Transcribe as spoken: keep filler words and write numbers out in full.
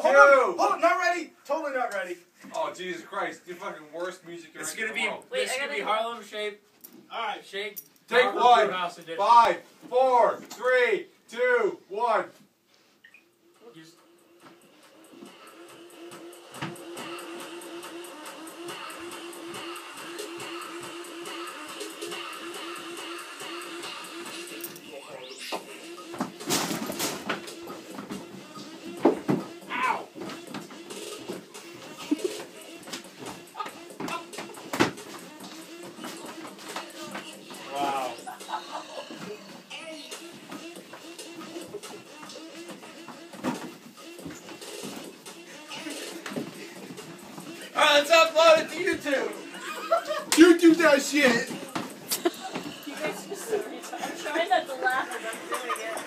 hold on, hold on, not ready. Totally not ready. Oh Jesus Christ! The fucking worst music. It's gonna be. Wait, it's I gonna gotta be Harlem Shake. All right, Shake. Take Barbour one. Brewhouse edition. Five, four, three, two, one. Just- Ow! Wow. Alright, let's upload it to YouTube. YouTube that shit. You guys are so retarded. I'm trying not to laugh as I'm doing it.